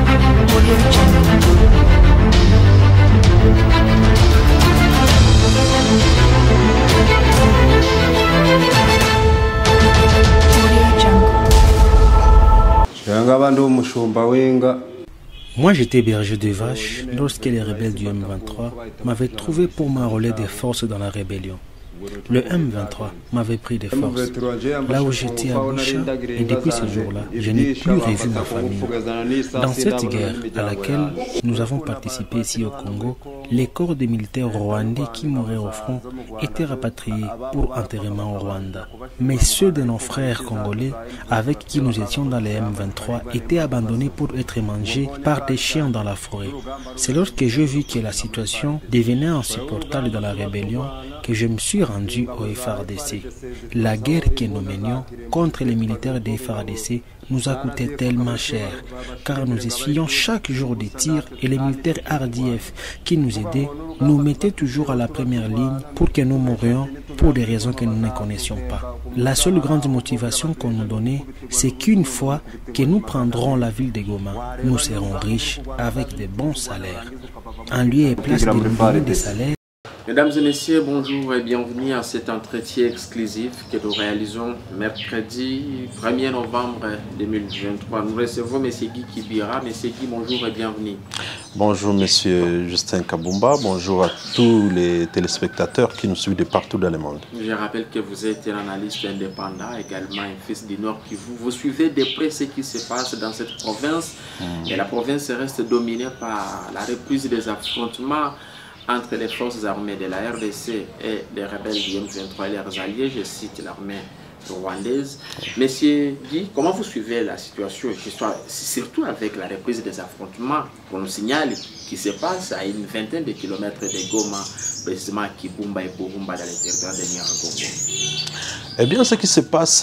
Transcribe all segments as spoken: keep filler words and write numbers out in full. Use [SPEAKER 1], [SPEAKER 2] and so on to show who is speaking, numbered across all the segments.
[SPEAKER 1] Moi j'étais berger de vaches lorsque les rebelles du M vingt-trois m'avaient trouvé pour m'enrôler des forces dans la rébellion. Le M vingt-trois m'avait pris des forces, là où j'étais à Boucha, et depuis ce jour-là, je n'ai plus revu ma famille. Dans cette guerre à laquelle nous avons participé ici au Congo, les corps des militaires rwandais qui mouraient au front étaient rapatriés pour enterrement au Rwanda. Mais ceux de nos frères congolais avec qui nous étions dans les M vingt-trois étaient abandonnés pour être mangés par des chiens dans la forêt. C'est lorsque j'ai vu que la situation devenait insupportable dans la rébellion que je me suis rendu au F A R D C. La guerre que nous menions contre les militaires des F A R D C nous a coûté tellement cher, car nous essuyions chaque jour des tirs et les militaires R D F qui nous aidaient nous mettaient toujours à la première ligne pour que nous mourions pour des raisons que nous ne connaissions pas. La seule grande motivation qu'on nous donnait, c'est qu'une fois que nous prendrons la ville de Goma, nous serons riches avec de bons salaires. En lieu et place de nous donner des salaires.
[SPEAKER 2] Mesdames et messieurs, bonjour et bienvenue à cet entretien exclusif que nous réalisons mercredi premier novembre deux mille vingt-trois. Nous recevons M. Guy Kibira. M. Guy, bonjour et bienvenue.
[SPEAKER 3] Bonjour M. Justin Kabumba, bonjour à tous les téléspectateurs qui nous suivent de partout dans le monde.
[SPEAKER 2] Je rappelle que vous êtes un analyste indépendant, également un fils du Nord qui vous, vous suivez de près ce qui se passe dans cette province. Mmh. Et la province reste dominée par la reprise des affrontements entre les forces armées de la R D C et les rebelles du M vingt-trois et leurs alliés, je cite l'armée rwandaise. Monsieur Guy, comment vous suivez la situation, surtout avec la reprise des affrontements qu'on nous signale qui se passe à une vingtaine de kilomètres de Goma, précisément à Kibumba et Burumba dans les territoires de Nyiragongo?
[SPEAKER 3] Eh bien, ce qui se passe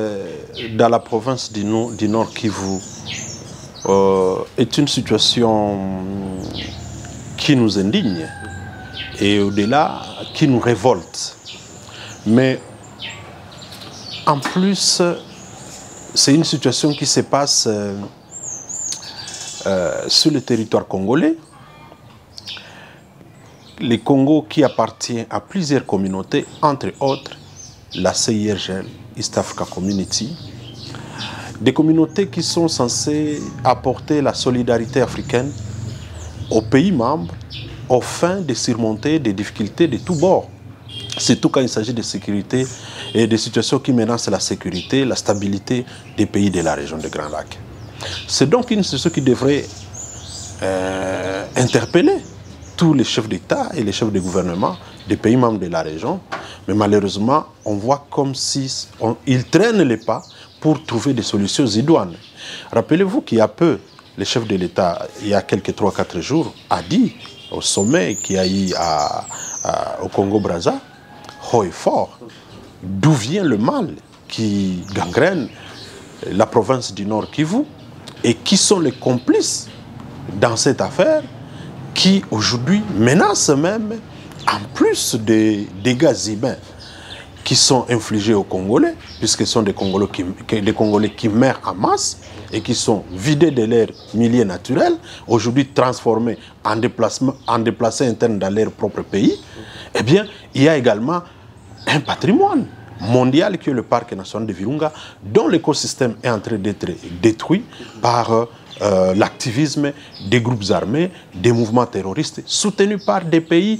[SPEAKER 3] dans la province du Nord, du Nord Kivu euh, est une situation qui nous indigne et au-delà qui nous révolte. Mais en plus, c'est une situation qui se passe euh, euh, sur le territoire congolais. Le Congo qui appartient à plusieurs communautés, entre autres la C I R G L, East Africa Community, des communautés qui sont censées apporter la solidarité africaine aux pays membres au fin de surmonter des difficultés de tous bords. Surtout quand il s'agit de sécurité et de situations qui menacent la sécurité, la stabilité des pays de la région des Grands Lacs. C'est donc une situation qui devrait euh, interpeller tous les chefs d'État et les chefs de gouvernement des pays membres de la région. Mais malheureusement, on voit comme si on, ils traînent les pas pour trouver des solutions idoines. Rappelez-vous qu'il y a peu, le chef de l'État, il y a quelques trois quatre jours, a dit au sommet qu'il y a eu à, à, au Congo-Brazza, haut et fort, d'où vient le mal qui gangrène la province du Nord Kivu et qui sont les complices dans cette affaire qui aujourd'hui menacent même, en plus des dégâts humains qui sont infligés aux Congolais, puisque ce sont des Congolais qui, des Congolais qui meurent en masse et qui sont vidés de leur milieu naturel, aujourd'hui transformés en, déplacement, en déplacés internes dans leur propre pays. Eh bien, il y a également un patrimoine mondial qui est le parc national de Virunga, dont l'écosystème est en train d'être détruit par euh, l'activisme des groupes armés, des mouvements terroristes, soutenus par des pays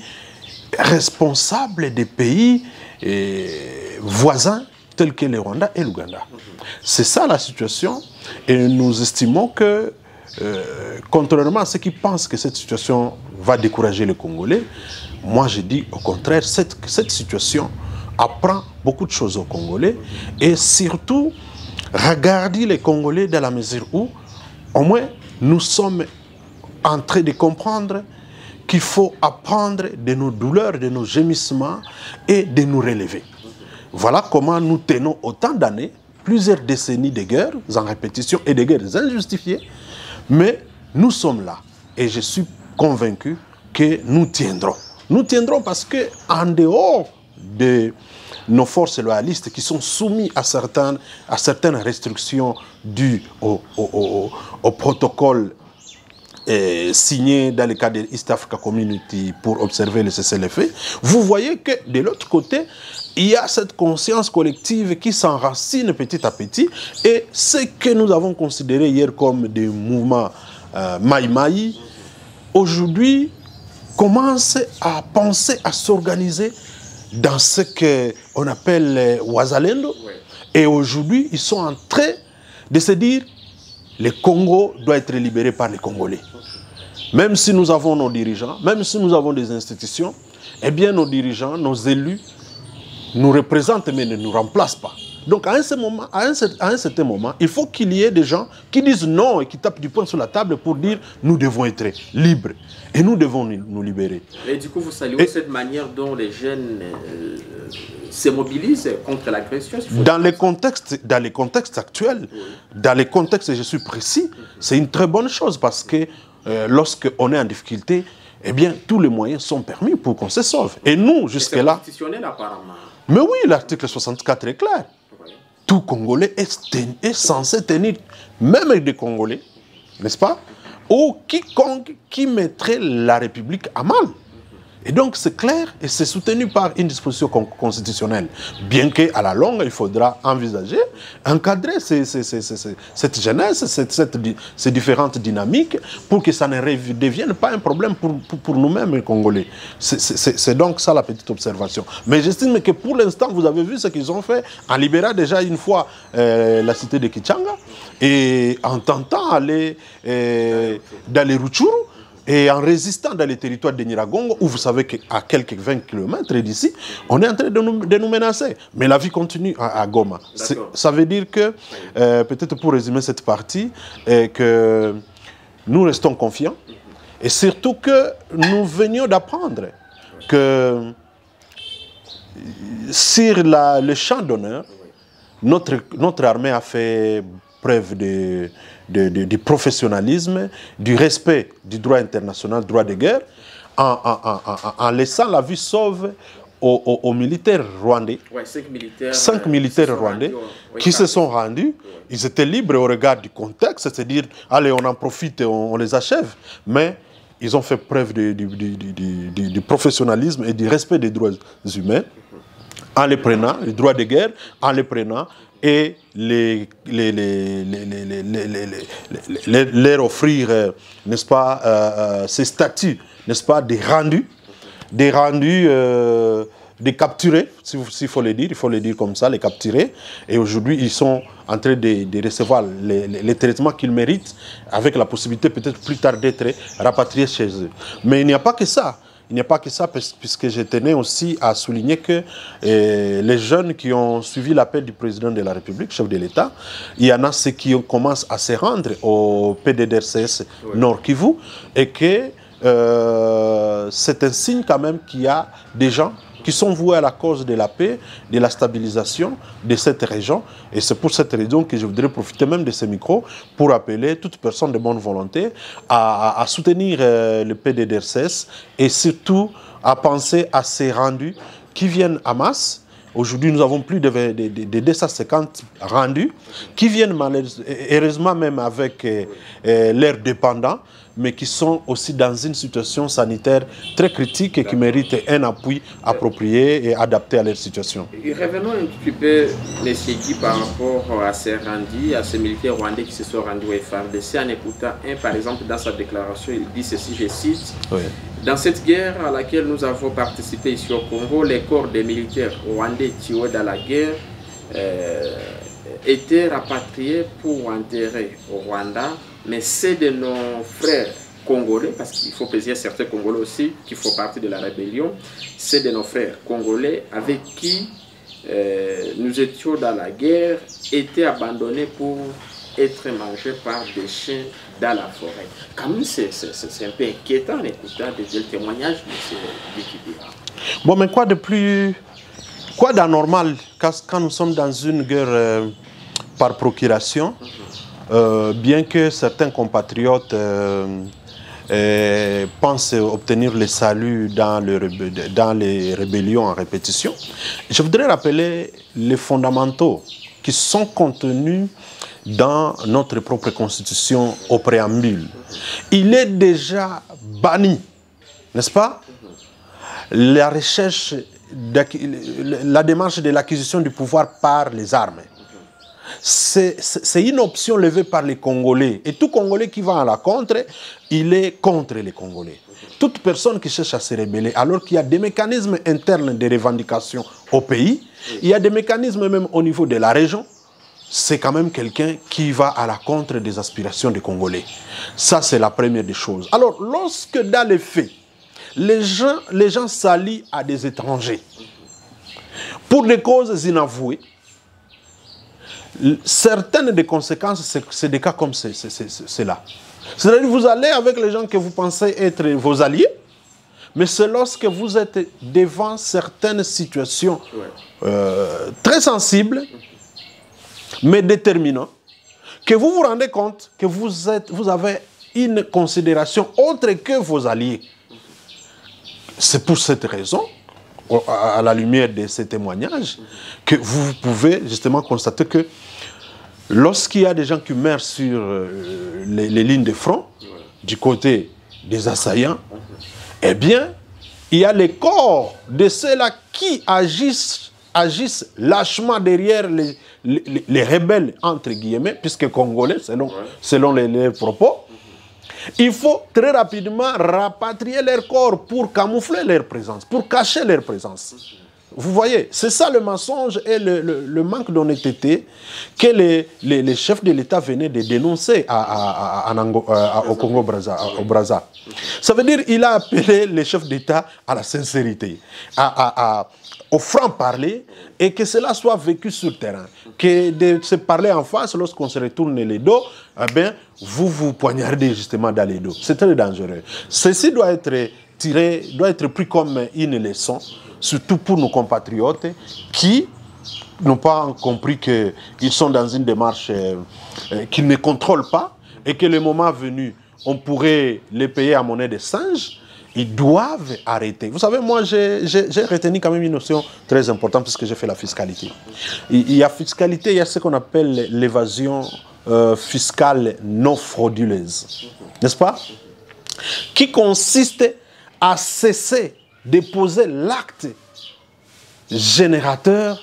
[SPEAKER 3] responsables, des pays et voisins tels que le Rwanda et l'Ouganda. C'est ça la situation et nous estimons que, euh, contrairement à ceux qui pensent que cette situation va décourager les Congolais, moi je dis au contraire, cette, cette situation apprend beaucoup de choses aux Congolais et surtout regarder les Congolais dans la mesure où au moins nous sommes en train de comprendre qu'il faut apprendre de nos douleurs, de nos gémissements et de nous relever. Voilà comment nous tenons autant d'années, plusieurs décennies de guerres en répétition et de guerres injustifiées, mais nous sommes là et je suis convaincu que nous tiendrons. Nous tiendrons parce qu'en dehors de nos forces loyalistes qui sont soumises à certaines, à certaines restrictions dues au, au, au, au protocole euh, signé dans le cadre de East Africa Community pour observer le cessez-le-feu, vous voyez que de l'autre côté, il y a cette conscience collective qui s'enracine petit à petit. Et ce que nous avons considéré hier comme des mouvements euh, maï-maï, aujourd'hui, commence à penser, à s'organiser dans ce qu'on appelle Wazalendo. Et aujourd'hui, ils sont en train de se dire le Congo doit être libéré par les Congolais. Même si nous avons nos dirigeants, même si nous avons des institutions, eh bien nos dirigeants, nos élus nous représentent mais ne nous remplacent pas. Donc à un, certain moment, à, un, à un certain moment, il faut qu'il y ait des gens qui disent non et qui tapent du poing sur la table pour dire nous devons être libres et nous devons nous libérer.
[SPEAKER 2] Et du coup, vous saluez et cette manière dont les jeunes euh, se mobilisent contre l'agression.
[SPEAKER 3] Dans les contextes, dans les contextes actuels, oui. dans les contextes, je suis précis, c'est une très bonne chose parce que euh, lorsqu'on est en difficulté, eh bien, tous les moyens sont permis pour qu'on se sauve. Et nous, jusque-là...
[SPEAKER 2] C'est constitutionnel apparemment.
[SPEAKER 3] Mais oui, l'article soixante-quatre est clair. Oui. Tout Congolais est, est censé tenir, même avec des Congolais, n'est-ce pas, ou quiconque qui mettrait la République à mal. Et donc c'est clair et c'est soutenu par une disposition constitutionnelle. Bien qu'à la longue, il faudra envisager, encadrer ces, ces, ces, ces, cette jeunesse, cette, cette, ces différentes dynamiques pour que ça ne devienne pas un problème pour, pour, pour nous-mêmes, les Congolais. C'est donc ça la petite observation. Mais j'estime que pour l'instant, vous avez vu ce qu'ils ont fait en libérant déjà une fois euh, la cité de Kichanga et en tentant aller euh, dans les Rutshuru. Et en résistant dans les territoires de Nyiragongo, où vous savez qu'à quelques vingt kilomètres d'ici, on est en train de nous, de nous menacer. Mais la vie continue à, à Goma. Ça veut dire que, euh, peut-être pour résumer cette partie, euh, que nous restons confiants. Et surtout que nous venions d'apprendre que sur la, le champ d'honneur, notre, notre armée a fait preuve de... De, de, de professionnalisme, du respect du droit international, du droit de guerre, en, en, en, en, en laissant la vie sauve aux, aux, aux militaires rwandais.
[SPEAKER 2] Ouais, cinq militaires,
[SPEAKER 3] cinq
[SPEAKER 2] euh,
[SPEAKER 3] militaires rwandais
[SPEAKER 2] rendus, ouais,
[SPEAKER 3] qui se sont rendus. Ouais. Ils étaient libres au regard du contexte, c'est-à-dire, allez, on en profite et on, on les achève. Mais ils ont fait preuve de, de, de, de, de, de professionnalisme et du respect des droits humains en les prenant, les droits de guerre, en les prenant et les, les, les, les, les, les, les, les, les, leur offrir, euh, n'est-ce pas, euh, ces statuts, n'est-ce pas, des rendus, des rendus, euh, des capturés, s'il faut le dire, il faut le dire comme ça, les capturés. Et aujourd'hui, ils sont en train de, de recevoir les, les, les traitements qu'ils méritent, avec la possibilité peut-être plus tard d'être rapatriés chez eux. Mais il n'y a pas que ça. Il n'y a pas que ça, puisque je tenais aussi à souligner que eh, les jeunes qui ont suivi l'appel du président de la République, chef de l'État, il y en a ceux qui commencent à se rendre au P D D R C S oui. Nord Kivu, et que euh, c'est un signe quand même qu'il y a des gens qui sont voués à la cause de la paix, de la stabilisation de cette région. Et c'est pour cette raison que je voudrais profiter même de ce micro pour appeler toute personne de bonne volonté à, à, à soutenir euh, le P D D R C S et surtout à penser à ces rendus qui viennent à masse. Aujourd'hui, nous avons plus de, de, de, de deux cent cinquante rendus qui viennent heureusement même avec euh, euh, leurs dépendants, mais qui sont aussi dans une situation sanitaire très critique et qui méritent un appui approprié et adapté à leur situation.
[SPEAKER 2] Et revenons un petit peu, M. Guy, par rapport à ces rendus, à ces militaires rwandais qui se sont rendus au F A R D C. En écoutant un, par exemple, dans sa déclaration, il dit ceci, je cite, oui. Dans cette guerre à laquelle nous avons participé ici au Congo, les corps des militaires rwandais tués dans la guerre euh, étaient rapatriés pour enterrer au Rwanda, mais c'est de nos frères congolais, parce qu'il faut préciser certains Congolais aussi qui font partie de la rébellion, c'est de nos frères congolais avec qui euh, nous étions dans la guerre, étaient abandonnés pour être mangés par des chiens dans la forêt. Quand même, c'est un peu inquiétant en écoutant des témoignages de M. Bikibira.
[SPEAKER 3] Bon, mais quoi de plus... Quoi d'anormal quand, quand nous sommes dans une guerre euh, par procuration, mm-hmm. euh, bien que certains compatriotes euh, euh, pensent obtenir le salut dans, le, dans les rébellions en répétition, je voudrais rappeler les fondamentaux qui sont contenus dans notre propre constitution au préambule. Il est déjà banni, n'est-ce pas, la recherche, la démarche de l'acquisition du pouvoir par les armes. C'est une option levée par les Congolais. Et tout Congolais qui va à la contre, il est contre les Congolais. Toute personne qui cherche à se rebeller, alors qu'il y a des mécanismes internes de revendication au pays, il y a des mécanismes même au niveau de la région, c'est quand même quelqu'un qui va à la contre des aspirations des Congolais. Ça, c'est la première des choses. Alors, lorsque dans les faits, les gens, les gens s'allient à des étrangers pour des causes inavouées, certaines des conséquences, c'est des cas comme cela. C'est-à-dire que vous allez avec les gens que vous pensez être vos alliés, mais c'est lorsque vous êtes devant certaines situations euh, très sensibles, mais déterminantes, que vous vous rendez compte que vous, êtes, vous avez une considération autre que vos alliés. C'est pour cette raison, à la lumière de ces témoignages, que vous pouvez justement constater que lorsqu'il y a des gens qui meurent sur euh, les, les lignes de front, du côté des assaillants, eh bien, il y a les corps de ceux-là qui agissent, agissent lâchement derrière les, les, les rebelles, entre guillemets, puisque congolais, selon, selon les, les propos. Il faut très rapidement rapatrier leur corps pour camoufler leur présence, pour cacher leur présence. Vous voyez, c'est ça le mensonge et le, le, le manque d'honnêteté que les, les, les chefs de l'État venaient de dénoncer à, à, à, à, à, au Congo-Brazza. Au Brazza. Ça veut dire qu'il a appelé les chefs d'État à la sincérité, à, à, à, au franc-parler, et que cela soit vécu sur le terrain. Que de se parler en face, lorsqu'on se retourne les dos, eh bien, vous vous poignardez justement dans les dos. C'est très dangereux. Ceci doit être tiré, doit être pris comme une leçon, surtout pour nos compatriotes qui n'ont pas compris qu'ils sont dans une démarche euh, euh, qu'ils ne contrôlent pas et que le moment venu, on pourrait les payer à monnaie de singe. Ils doivent arrêter. Vous savez, moi, j'ai retenu quand même une notion très importante puisque j'ai fait la fiscalité. Il y a fiscalité, il y a ce qu'on appelle l'évasion euh, fiscale non frauduleuse. N'est-ce pas? Qui consiste à cesser de poser l'acte générateur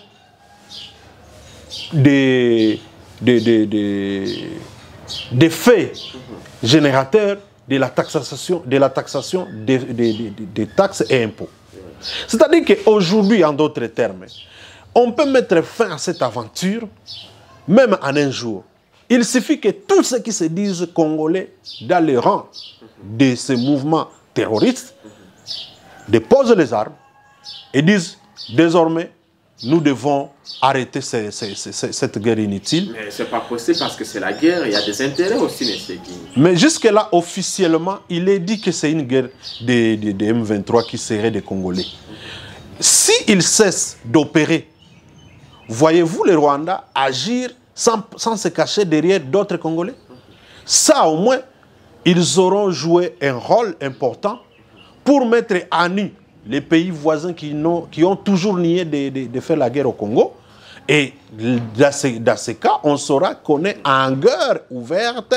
[SPEAKER 3] des, des, des, des, des faits générateurs de la taxation, de la taxation des, des, des, des taxes et impôts. C'est-à-dire qu'aujourd'hui, en d'autres termes, on peut mettre fin à cette aventure, même en un jour. Il suffit que tous ceux qui se disent congolais dans les rangs de ces mouvements terroristes déposent les armes et disent désormais nous devons arrêter ces, ces, ces, cette guerre inutile.
[SPEAKER 2] Mais ce n'est pas possible parce que c'est la guerre, il y a des intérêts aussi, M. Guy.
[SPEAKER 3] Mais jusque-là, officiellement, il est dit que c'est une guerre des de, de M vingt-trois qui serait des Congolais. S'ils cessent d'opérer, voyez-vous les Rwandais agir sans, sans se cacher derrière d'autres Congolais? Ça, au moins, ils auront joué un rôle important pour mettre à nu les pays voisins qui, qui ont toujours nié de, de, de faire la guerre au Congo. Et dans ce, dans ce cas, on saura qu'on est en guerre ouverte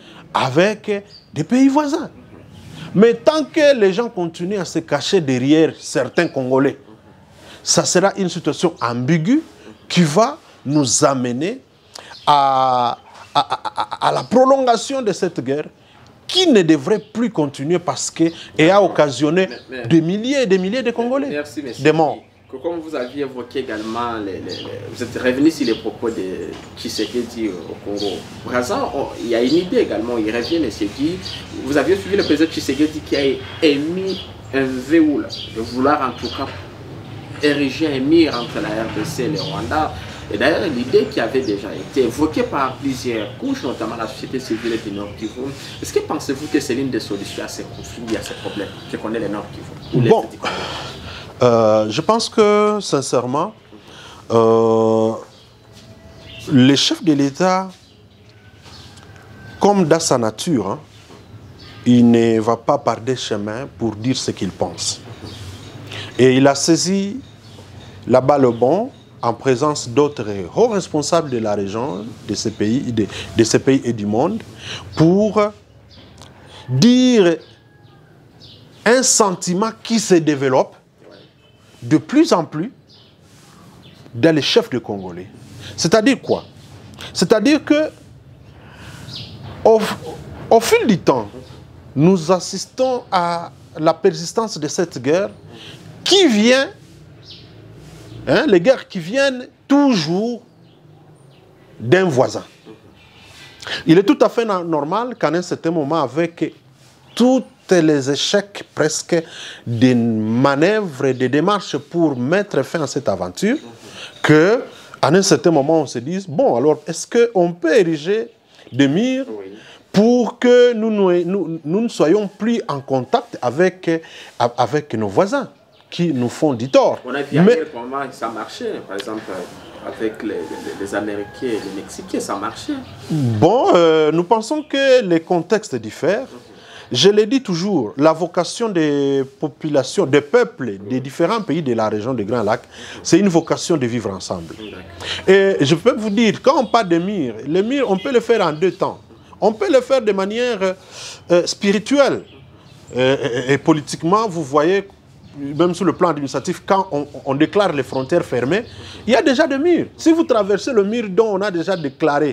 [SPEAKER 3] avec des pays voisins. Mais tant que les gens continuent à se cacher derrière certains Congolais, ça sera une situation ambiguë qui va nous amener à, à, à, à la prolongation de cette guerre qui ne devrait plus continuer parce qu'elle a occasionné mais, mais, des milliers et des milliers de Congolais.
[SPEAKER 2] Merci, monsieur.
[SPEAKER 3] Des morts.
[SPEAKER 2] Comme vous aviez évoqué également, les, les, les, vous êtes revenu sur les propos de Tshisekedi au Congo. Brazza, il y a une idée également, il revient, monsieur Guy. Vous aviez suivi le président Tshisekedi qui a émis un verrou de vouloir en tout cas ériger un mur entre la R D C et le Rwanda. Et d'ailleurs, l'idée qui avait déjà été évoquée par plusieurs couches, notamment la société civile du Nord Kivu, est-ce que pensez-vous que c'est l'une des solutions à ces conflits, à ces problèmes que connaît le Nord Kivu?
[SPEAKER 3] Bon, euh, je pense que, sincèrement, euh, les chefs de l'État, comme dans sa nature, hein, il ne va pas par des chemins pour dire ce qu'il pense. Et il a saisi la balle au bon en présence d'autres hauts responsables de la région, de ces pays, de, de ces pays et du monde, pour dire un sentiment qui se développe de plus en plus dans les chefs de Congolais. C'est-à-dire quoi? C'est-à-dire que au, au fil du temps, nous assistons à la persistance de cette guerre qui vient, hein, les guerres qui viennent toujours d'un voisin. Il est tout à fait normal qu'à un certain moment, avec tous les échecs presque des manœuvres et des démarches pour mettre fin à cette aventure, que à un certain moment on se dise, bon alors est-ce qu'on peut ériger des murs pour que nous, nous, nous, nous ne soyons plus en contact avec, avec nos voisins qui nous font du tort.
[SPEAKER 2] On a vu Mais... comment ça marchait, par exemple avec les, les, les Américains et les Mexicains, ça marchait.
[SPEAKER 3] Bon, euh, nous pensons que les contextes diffèrent. Je l'ai dit toujours, la vocation des populations, des peuples des différents pays de la région des Grands Lacs, c'est une vocation de vivre ensemble. Et je peux vous dire, quand on parle de murs, les murs, on peut le faire en deux temps. On peut le faire de manière euh, spirituelle. Euh, et, et politiquement, vous voyez, même sur le plan administratif, quand on, on déclare les frontières fermées, il y a déjà des murs. Si vous traversez le mur dont on a déjà déclaré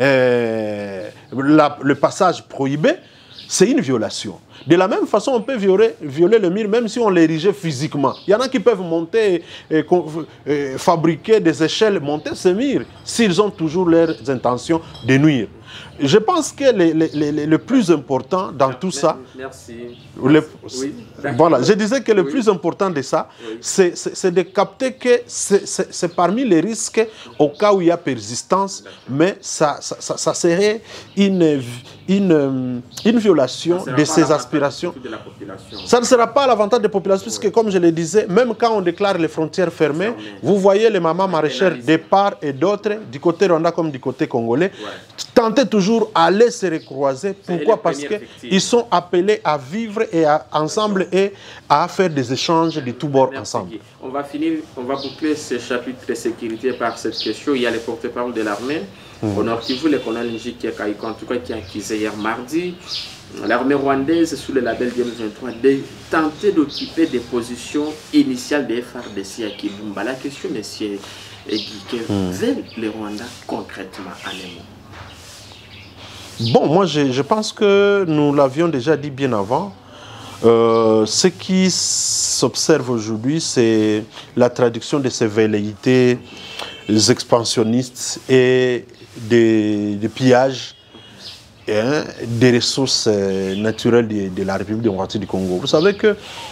[SPEAKER 3] euh, la, le passage prohibé, c'est une violation. De la même façon, on peut violer, violer le mur même si on l'érigeait physiquement. Il y en a qui peuvent monter, et, et, fabriquer des échelles, monter ces murs, s'ils ont toujours leurs intentions de nuire. Je pense que le, le, le, le plus important dans tout ça...
[SPEAKER 2] Merci.
[SPEAKER 3] Le,
[SPEAKER 2] oui.
[SPEAKER 3] Voilà, je disais que le
[SPEAKER 2] oui.
[SPEAKER 3] plus important de ça,
[SPEAKER 2] oui.
[SPEAKER 3] c'est de capter que c'est parmi les risques au cas où il y a persistance, mais ça, ça, ça, ça serait une, une, une violation de ces aspirations.
[SPEAKER 2] De la population.
[SPEAKER 3] Ça ne sera pas à l'avantage des populations, puisque oui. comme je le disais, même quand on déclare les frontières fermées, Fermé. vous voyez les mamans maraîchères de part et d'autre, du côté rwandais comme du côté congolais, ouais. tenter toujours à aller se recroiser. Pourquoi? Parce qu'ils sont appelés à vivre et à, ensemble et à faire des échanges de tous bords ensemble.
[SPEAKER 2] On va finir, on va boucler ce chapitre de sécurité par cette question. Il y a les porte-parole de l'armée, mmh. au Nord Kivu, le colonel Njiki Kaiko, en tout cas qui a accusé hier mardi l'armée rwandaise sous le label du M vingt-trois de tenter d'occuper des positions initiales des F R D C à Kibumba. La question, monsieur Guy, que mmh. veulent les Rwandais concrètement à l'émo?
[SPEAKER 3] Bon, moi je, je pense que nous l'avions déjà dit bien avant. Euh, ce qui s'observe aujourd'hui, c'est la traduction de ces velléités expansionnistes et des, des pillages hein, des ressources naturelles de, de la République démocratique du Congo. Vous savez que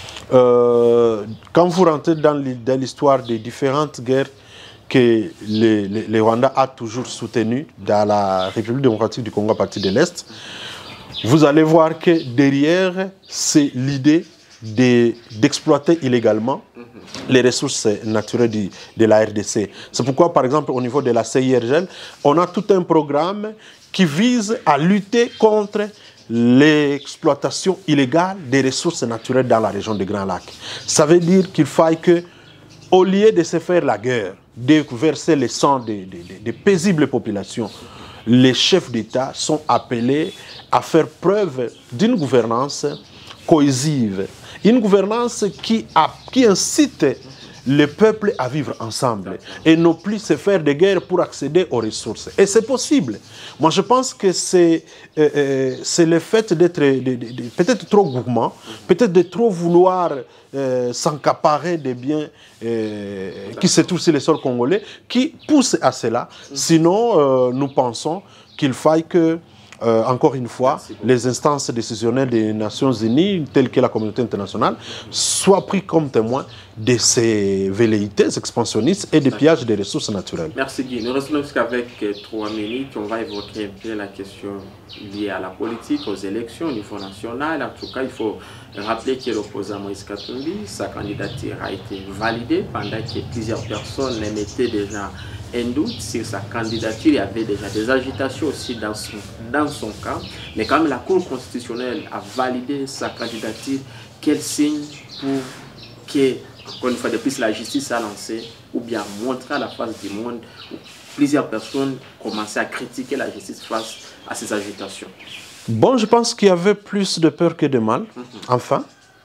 [SPEAKER 3] euh, quand vous rentrez dans l'histoire des différentes guerres que les, les, les Rwandais a toujours soutenu dans la République démocratique du Congo à partir de l'Est, vous allez voir que derrière, c'est l'idée d'exploiter illégalement les ressources naturelles de, de la R D C. C'est pourquoi, par exemple, au niveau de la C I R G L, on a tout un programme qui vise à lutter contre l'exploitation illégale des ressources naturelles dans la région des Grands Lacs. Ça veut dire qu'il faille que, au lieu de se faire la guerre, de verser le sang des de, de, de paisibles populations, les chefs d'État sont appelés à faire preuve d'une gouvernance cohésive, une gouvernance qui, a, qui incite le peuple à vivre ensemble et non plus se faire des guerres pour accéder aux ressources. Et c'est possible. Moi, je pense que c'est euh, le fait d'être peut-être trop gourmand, peut-être de trop vouloir euh, s'encaparer des biens euh, qui se trouvent sur le sol congolais qui pousse à cela. Sinon, euh, nous pensons qu'il faille que Euh, encore une fois, les instances décisionnelles des Nations Unies, telles que la communauté internationale, soient pris comme témoins de ces velléités expansionnistes et des pillages des ressources naturelles.
[SPEAKER 2] Merci Guy. Nous restons jusqu'avec trois minutes. On va évoquer un peu la question liée à la politique, aux élections au niveau national. En tout cas, il faut rappeler que l'opposant Moïse Katumbi, sa candidature a été validée pendant que plusieurs personnes mettaient déjà un doute sur sa candidature. Il y avait déjà des agitations aussi dans son, dans son camp. Mais quand même la Cour constitutionnelle a validé sa candidature, quel signe pour que encore une fois de plus, la justice a lancé, ou bien montré à la face du monde, où plusieurs personnes commençaient à critiquer la justice face à ces agitations?
[SPEAKER 3] Bon, je pense qu'il y avait plus de peur que de mal, mm-hmm. enfin.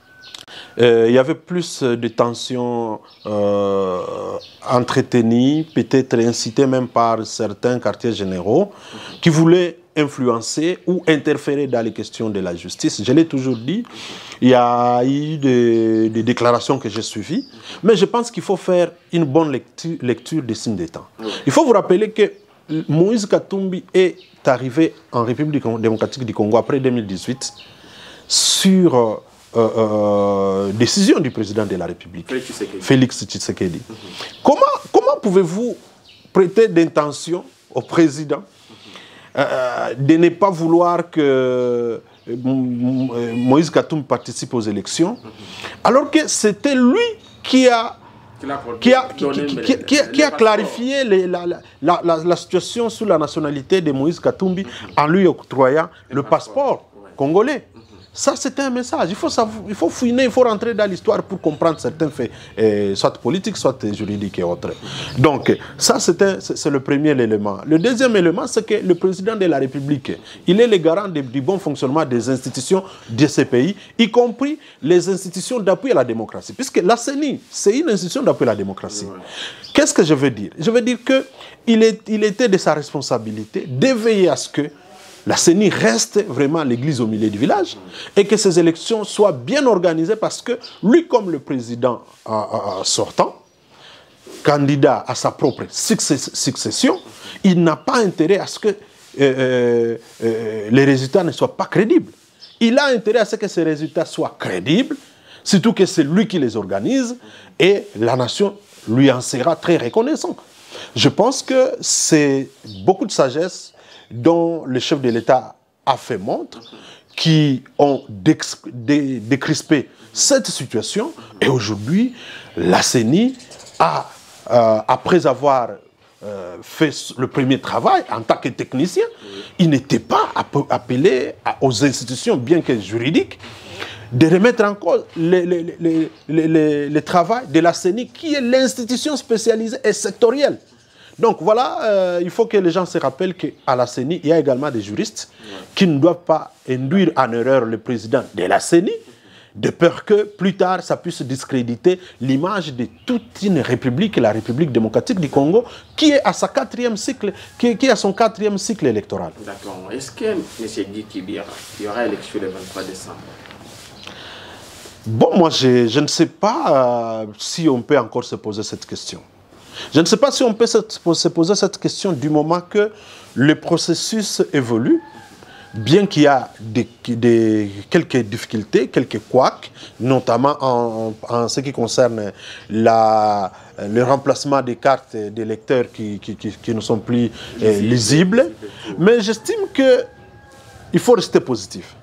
[SPEAKER 3] Euh, il y avait plus de tensions euh, entretenues, peut-être incitées même par certains quartiers généraux mm-hmm. qui voulaient influencer ou interférer dans les questions de la justice. Je l'ai toujours dit, il y a eu des, des déclarations que j'ai suivies, mais je pense qu'il faut faire une bonne lecture, lecture des signes des temps. Il faut vous rappeler que Moïse Katumbi est arrivé en République démocratique du Congo après deux mille dix-huit sur euh, euh, décision du président de la République, Félix Tshisekedi. Félix Tshisekedi. Mm-hmm. Comment, comment pouvez-vous prêter d'intention au président Euh, de ne pas vouloir que Moïse Katumbi participe aux élections, alors que c'était lui qui a, qui a, qui, qui, qui, qui, qui a clarifié les, la, la, la, la situation sur la nationalité de Moïse Katumbi en lui octroyant le passeport congolais. Ça, c'était un message. Il faut, savoir, il faut fouiner, il faut rentrer dans l'histoire pour comprendre certains faits, euh, soit politiques, soit juridiques et autres. Donc, ça, c'est le premier élément. Le deuxième élément, c'est que le président de la République, il est le garant de, du bon fonctionnement des institutions de ces pays, y compris les institutions d'appui à la démocratie. Puisque la C E N I, c'est une institution d'appui à la démocratie. Ouais. Qu'est-ce que je veux dire? Je veux dire qu'il est, il était de sa responsabilité d'éveiller à ce que la C E N I reste vraiment l'église au milieu du village et que ces élections soient bien organisées parce que lui, comme le président euh, euh, sortant, candidat à sa propre succession, il n'a pas intérêt à ce que euh, euh, les résultats ne soient pas crédibles. Il a intérêt à ce que ces résultats soient crédibles, surtout que c'est lui qui les organise et la nation lui en sera très reconnaissante. Je pense que c'est beaucoup de sagesse dont le chef de l'État a fait montre, qui ont dé décrispé cette situation. Et aujourd'hui, la C E N I, a, euh, après avoir euh, fait le premier travail en tant que technicien, il n'était pas appelé aux institutions, bien que juridiques, de remettre en cause le, le, le, le, le, le travail de la C E N I, qui est l'institution spécialisée et sectorielle. Donc voilà, euh, il faut que les gens se rappellent qu'à la C E N I, il y a également des juristes ouais. qui ne doivent pas induire en erreur le président de la C E N I, de peur que plus tard, ça puisse discréditer l'image de toute une république, la République démocratique du Congo, qui est à, sa quatrième cycle, qui, qui est à son quatrième cycle électoral.
[SPEAKER 2] D'accord. Est-ce que, M. Guy Kibira, il y aura élection le vingt-trois décembre?
[SPEAKER 3] Bon, moi, je, je ne sais pas euh, si on peut encore se poser cette question. Je ne sais pas si on peut se poser cette question du moment que le processus évolue, bien qu'il y a des, des, quelques difficultés, quelques couacs, notamment en, en ce qui concerne la, le remplacement des cartes des lecteurs qui, qui, qui, qui ne sont plus euh, lisibles. Mais j'estime qu'il faut rester positif,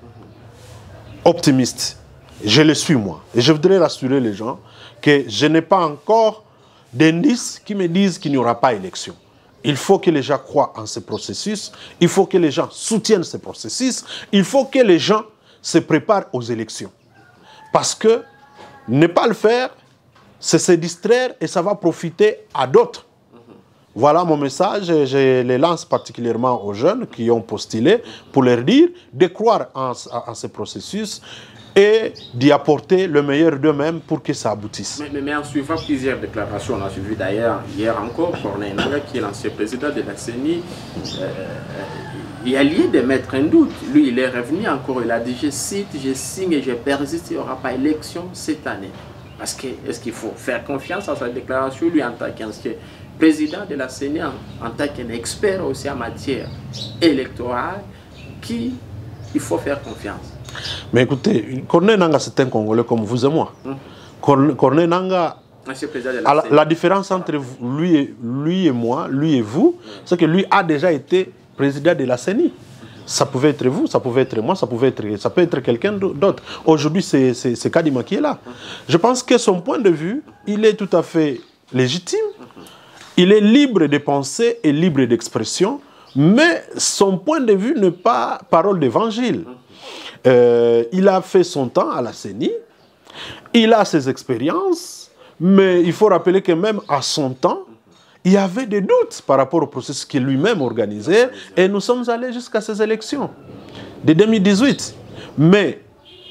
[SPEAKER 3] optimiste. Je le suis moi. Et je voudrais rassurer les gens que je n'ai pas encore d'indices qui me disent qu'il n'y aura pas élection. Il faut que les gens croient en ce processus, il faut que les gens soutiennent ce processus, il faut que les gens se préparent aux élections. Parce que ne pas le faire, c'est se distraire et ça va profiter à d'autres. Voilà mon message, je le lance particulièrement aux jeunes qui ont postulé pour leur dire de croire en, en ce processus et d'y apporter le meilleur d'eux-mêmes pour que ça aboutisse.
[SPEAKER 2] Mais, mais, mais en suivant plusieurs déclarations, on a suivi d'ailleurs hier encore Corneille Nangaa, qui est l'ancien président de la C E N I, euh, il y a lieu de mettre un doute. Lui, il est revenu encore, il a dit, je cite, je signe et je persiste, il n'y aura pas élection cette année. Parce que, est-ce qu'il faut faire confiance à sa déclaration, lui, en tant qu'ancien président de la C E N I, en, en tant qu'expert aussi en matière électorale, qui il faut faire confiance?
[SPEAKER 3] Mais écoutez, Corneille Nangaa, c'est un Congolais comme vous et moi. Hum. Corneille Nangaa, la, la, la différence entre lui et, lui et moi, lui et vous, hum. c'est que lui a déjà été président de la C E N I. Ça pouvait être vous, ça pouvait être moi, ça, pouvait être, ça peut être quelqu'un d'autre. Aujourd'hui, c'est Kadima qui est là. Hum. Je pense que son point de vue, il est tout à fait légitime. Hum. Il est libre de penser et libre d'expression, mais son point de vue n'est pas parole d'évangile. Hum. Euh, il a fait son temps à la C E N I, il a ses expériences, Mais il faut rappeler que même à son temps, il y avait des doutes par rapport au processus qu'il lui-même organisait. Et nous sommes allés jusqu'à ces élections de deux mille dix-huit. Mais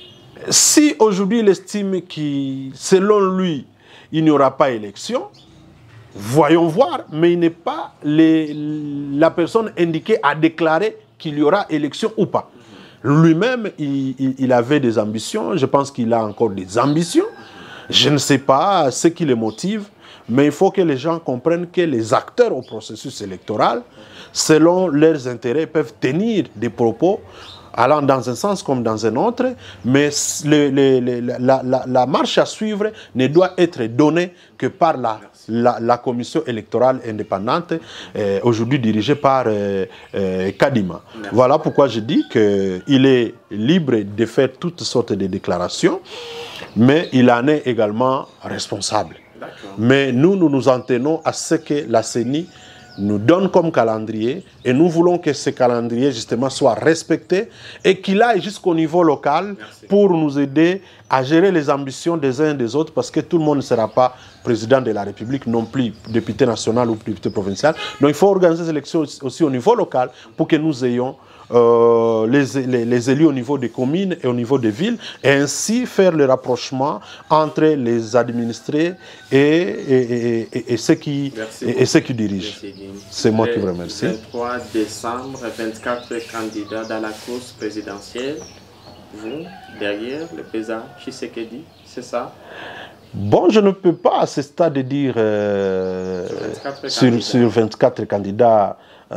[SPEAKER 3] si aujourd'hui il estime que, selon lui, il n'y aura pas élection, voyons voir, mais il n'est pas les, la personne indiquée à déclarer qu'il y aura élection ou pas. Lui-même, il, il, il avait des ambitions, je pense qu'il a encore des ambitions. Je ne sais pas ce qui les motive, mais il faut que les gens comprennent que les acteurs au processus électoral, selon leurs intérêts, peuvent tenir des propos allant dans un sens comme dans un autre, mais le, le, le, la, la, la marche à suivre ne doit être donnée que par la, la, la commission électorale indépendante, euh, aujourd'hui dirigée par euh, euh, Kadima. Merci. Voilà pourquoi je dis qu'il est libre de faire toutes sortes de déclarations, mais il en est également responsable. Mais nous, nous nous en tenons à ce que la C E N I nous donne comme calendrier et nous voulons que ce calendrier justement soit respecté et qu'il aille jusqu'au niveau local. Merci. Pour nous aider à gérer les ambitions des uns et des autres, parce que tout le monde ne sera pas président de la République, non plus député national ou député provincial. Donc il faut organiser les élections aussi au niveau local pour que nous ayons Euh, les, les, les élus au niveau des communes et au niveau des villes, et ainsi faire le rapprochement entre les administrés et, et, et, et, et, ceux, qui, et, et ceux qui dirigent. C'est moi qui vous remercie.
[SPEAKER 2] vingt-trois décembre, vingt-quatre candidats dans la course présidentielle. Vous, derrière le président Tshisekedi, c'est ça?
[SPEAKER 3] Bon, je ne peux pas à ce stade dire euh, sur, sur vingt-quatre candidats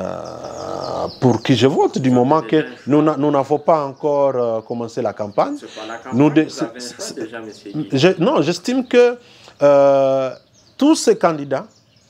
[SPEAKER 3] Euh, pour qui je vote, du moment que nous n'avons pas encore euh, commencé la campagne.
[SPEAKER 2] La campagne nous de,
[SPEAKER 3] je, non, j'estime que euh, tous ces candidats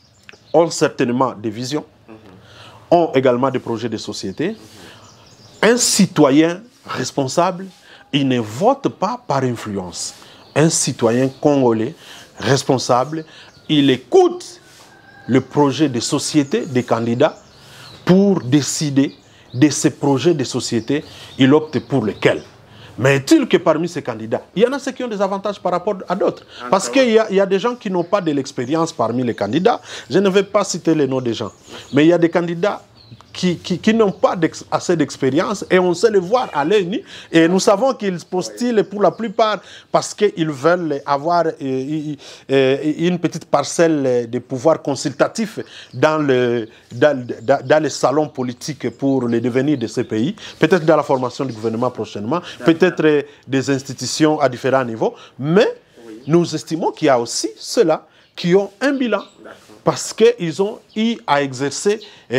[SPEAKER 3] ont certainement des visions, mm-hmm. ont également des projets de société. Mm-hmm. Un citoyen responsable, il ne vote pas par influence. Un citoyen congolais responsable, il écoute le projet de société des candidats pour décider de ces projets de société, il opte pour lesquels. Mais est-il que parmi ces candidats, il y en a ceux qui ont des avantages par rapport à d'autres? Parce qu'il y, y a des gens qui n'ont pas de l'expérience parmi les candidats. Je ne vais pas citer les noms des gens. Mais il y a des candidats qui, qui, qui n'ont pas d'ex, assez d'expérience et on sait les voir à l'œil nu. Et nous savons qu'ils postulent pour la plupart parce qu'ils veulent avoir euh, euh, une petite parcelle de pouvoir consultatif dans le, dans, dans, dans les salons politiques pour le devenir de ces pays. Peut-être dans la formation du gouvernement prochainement, peut-être euh, des institutions à différents niveaux. Mais oui. Nous estimons qu'il y a aussi ceux-là qui ont un bilan. Parce qu'ils ont eu à exercer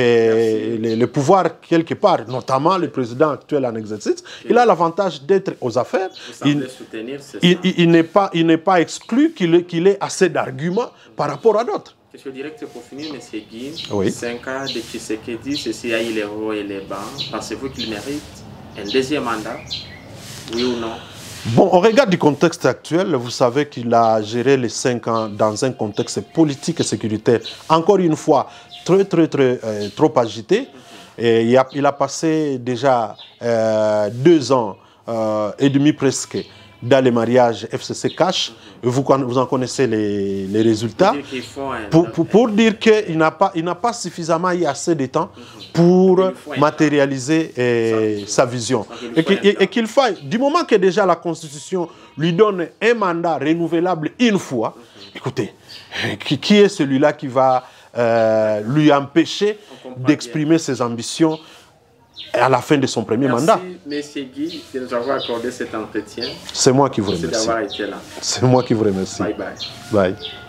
[SPEAKER 3] euh, le, le pouvoir quelque part, notamment le président actuel en exercice. Okay. Il a l'avantage d'être aux affaires. Il, il, il, il n'est pas, il n'est pas exclu qu'il qu'il ait assez d'arguments par rapport à d'autres.
[SPEAKER 2] Question directe pour finir, M. Guy.
[SPEAKER 3] Oui.
[SPEAKER 2] Cinq ans de Tshisekedi, ceci a eu les hauts et les bas. Pensez-vous qu'il mérite un deuxième mandat? Oui ou non?
[SPEAKER 3] Bon, au regard du contexte actuel, vous savez qu'il a géré les cinq ans dans un contexte politique et sécuritaire, encore une fois, très, très, très, euh, trop agité. Et il, a, il a passé déjà euh, deux ans euh, et demi presque dans les mariages F C C Cash. Vous, vous en connaissez les, les résultats. Pour, pour, pour dire qu'il n'a pas, il n'a pas suffisamment eu assez de temps pour matérialiser eh, sa vision. Et qu'il faille, du moment que déjà la Constitution lui donne un mandat renouvelable une fois, écoutez, qui, qui est celui-là qui va euh, lui empêcher d'exprimer ses ambitions à la fin de son premier
[SPEAKER 2] Merci,
[SPEAKER 3] mandat?
[SPEAKER 2] Merci, M. Guy, de nous avoir accordé cet entretien.
[SPEAKER 3] C'est moi qui vous remercie.
[SPEAKER 2] D'avoir été là.
[SPEAKER 3] C'est moi qui vous remercie.
[SPEAKER 2] Bye bye.
[SPEAKER 3] Bye.